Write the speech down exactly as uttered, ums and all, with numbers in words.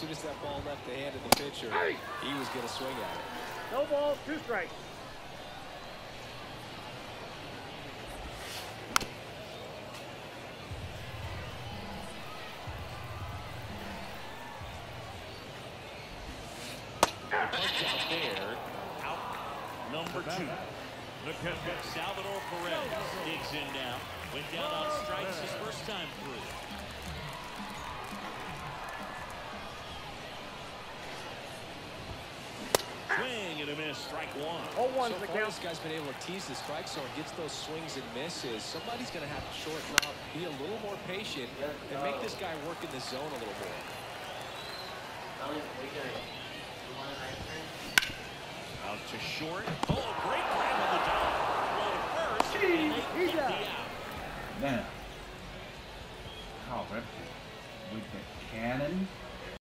soon as that ball left the hand of the pitcher, he was going to swing at it. No ball, two strikes. Punch out there. Out number two. The catcher, Salvador Perez, digs in now. Went down on strikes his first time through. Swing and a miss, strike one. Oh, one so the far, count. this guy's been able to tease the strike zone, gets those swings and misses. Somebody's going to have to shorten up, be a little more patient, and make this guy work in the zone a little more. Out to short. Oh, great grab on the dot. Throw to first. And they get the out. Now, Carl Webb with the cannon.